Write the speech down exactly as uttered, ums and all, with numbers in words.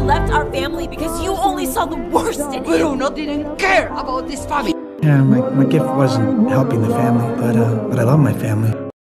left our family because you only saw the worst in him. Bruno didn't care about this family. Yeah, my, my gift wasn't helping the family, but uh, but I love my family.